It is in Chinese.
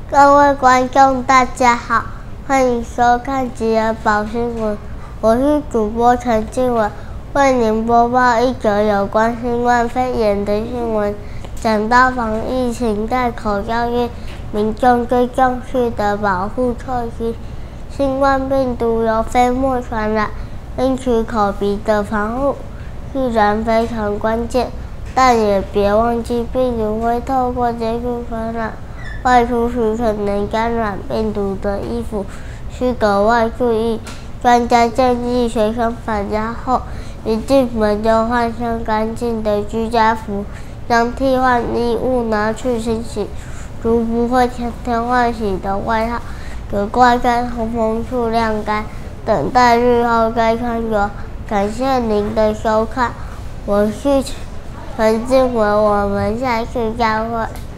各位观众，大家好，欢迎收看吉尔堡新闻，我是主播陈静文，为您播报一则有关新冠肺炎的新闻。讲到防疫，请戴口罩是民众最重视的保护措施。新冠病毒由飞沫传染，因此口鼻的防护自然非常关键。但也别忘记，病毒会透过接触传染。外出时可能感染病毒的衣服需格外注意。专家建议学生返家后，一进门就换上干净的居家服，将替换衣物拿去清洗。如不会天天换洗的外套，可挂在通风处晾干，等待日后再穿着。感谢您的收看，我是陈静文，我们下次再会。